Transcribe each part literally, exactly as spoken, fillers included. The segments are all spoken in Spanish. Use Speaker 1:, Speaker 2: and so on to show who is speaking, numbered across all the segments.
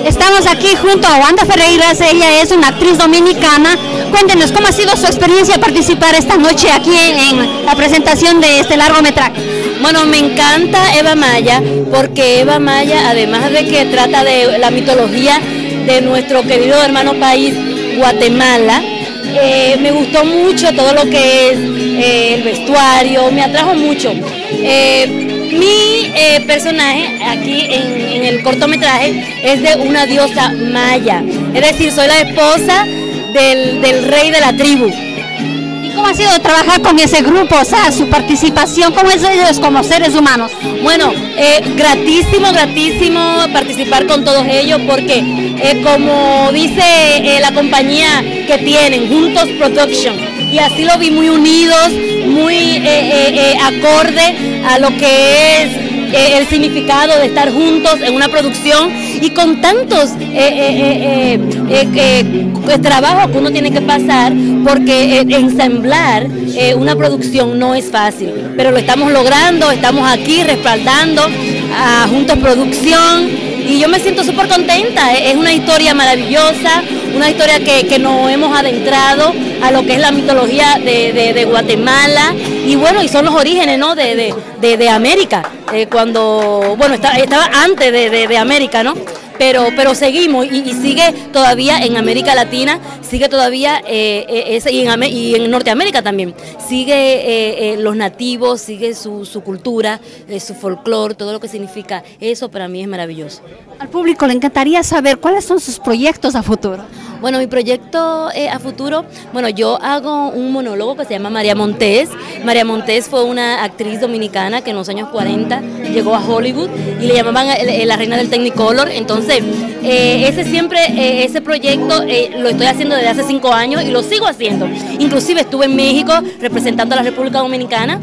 Speaker 1: Estamos aquí junto a Wanda Ferreiras, ella es una actriz dominicana. Cuéntenos, ¿cómo ha sido su experiencia participar esta noche aquí en la presentación de este largometraje?
Speaker 2: Bueno, me encanta Eva Maya, porque Eva Maya, además de que trata de la mitología de nuestro querido hermano país, Guatemala, eh, me gustó mucho todo lo que es eh, el vestuario, me atrajo mucho. Eh, mi eh, personaje aquí en, en el cortometraje es de una diosa maya, es decir, soy la esposa del, del rey de la tribu.
Speaker 1: ¿Cómo ha sido trabajar con ese grupo? O sea, su participación, ¿cómo es ellos como seres humanos?
Speaker 2: Bueno, eh, gratísimo, gratísimo participar con todos ellos porque eh, como dice eh, la compañía que tienen, Juntos Production, y así lo vi muy unidos, muy eh, eh, eh, acorde a lo que es eh, el significado de estar juntos en una producción y con tantos eh, eh, eh, eh, eh, trabajos que uno tiene que pasar, porque eh, ensamblar eh, una producción no es fácil, pero lo estamos logrando, estamos aquí respaldando a Juntos Producción y yo me siento súper contenta. Es una historia maravillosa, una historia que, que nos hemos adentrado a lo que es la mitología de, de, de Guatemala y bueno, y son los orígenes, ¿no? de, de, de, de América, eh, cuando, bueno, estaba, estaba antes de, de, de América, ¿no? Pero, pero seguimos y, y sigue todavía en América Latina, sigue todavía eh, ese, y, en, y en Norteamérica también, sigue eh, eh, los nativos, sigue su, su cultura, eh, su folclore, todo lo que significa, eso para mí es maravilloso.
Speaker 1: Al público le encantaría saber cuáles son sus proyectos a futuro.
Speaker 2: Bueno, mi proyecto eh, a futuro, bueno, yo hago un monólogo que se llama María Montés. María Montés fue una actriz dominicana que en los años cuarenta llegó a Hollywood y le llamaban eh, la reina del Technicolor. Entonces, eh, ese siempre, eh, ese proyecto eh, lo estoy haciendo desde hace cinco años y lo sigo haciendo. Inclusive estuve en México representando a la República Dominicana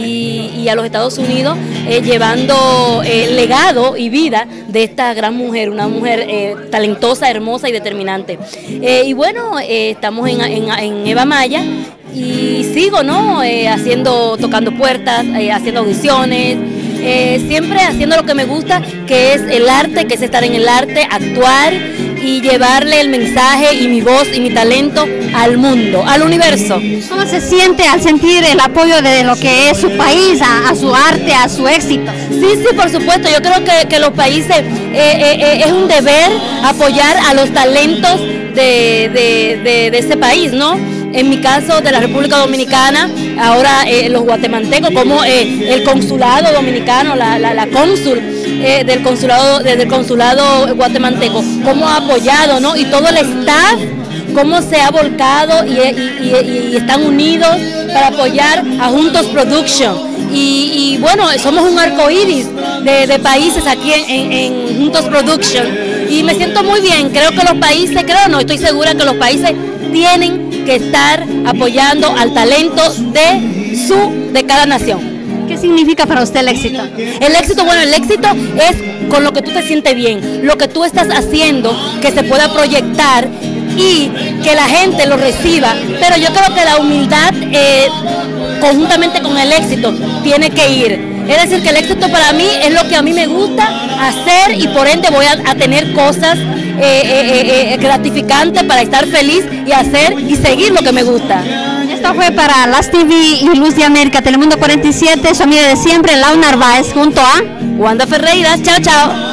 Speaker 2: y, y a los Estados Unidos eh, llevando eh, legado y vida de esta gran mujer, una mujer eh, talentosa, hermosa y determinante. Eh, y bueno, eh, estamos en, en, en Eva Maya y sigo, ¿no? Eh, haciendo, tocando puertas, eh, haciendo audiciones, eh, siempre haciendo lo que me gusta, que es el arte, que es estar en el arte, actuar y llevarle el mensaje y mi voz y mi talento al mundo, al universo.
Speaker 1: ¿Cómo se siente al sentir el apoyo de lo que es su país, a, a su arte, a su éxito?
Speaker 2: Sí, sí, por supuesto, yo creo que, que los países, eh, eh, eh, es un deber apoyar a los talentos de, de, de, de ese país, ¿no? En mi caso de la República Dominicana, ahora eh, los guatemaltecos, como eh, el consulado dominicano, la, la, la cónsul eh, del consulado, desde el consulado guatemalteco, cómo ha apoyado, ¿no? Y todo el staff, cómo se ha volcado y, y, y, y están unidos para apoyar a Juntos Production. Y, y bueno, somos un arcoíris de, de países aquí en, en, en Juntos Production y me siento muy bien. Creo que los países, creo no, estoy segura que los países tienen que estar apoyando al talento de su, de cada nación.
Speaker 1: ¿Qué significa para usted el éxito?
Speaker 2: El éxito, bueno, el éxito es con lo que tú te sientes bien, lo que tú estás haciendo, que se pueda proyectar y que la gente lo reciba, pero yo creo que la humildad eh, conjuntamente con el éxito tiene que ir. Es decir, que el éxito para mí es lo que a mí me gusta hacer y por ende voy a, a tener cosas eh, eh, eh, gratificantes para estar feliz y hacer y seguir lo que me gusta.
Speaker 1: Esto fue para Las T V y Luz de América, Telemundo cuarenta y siete, su amiga de siempre, Lau Narváez, junto a
Speaker 2: Wanda Ferreiras. Chao, chao.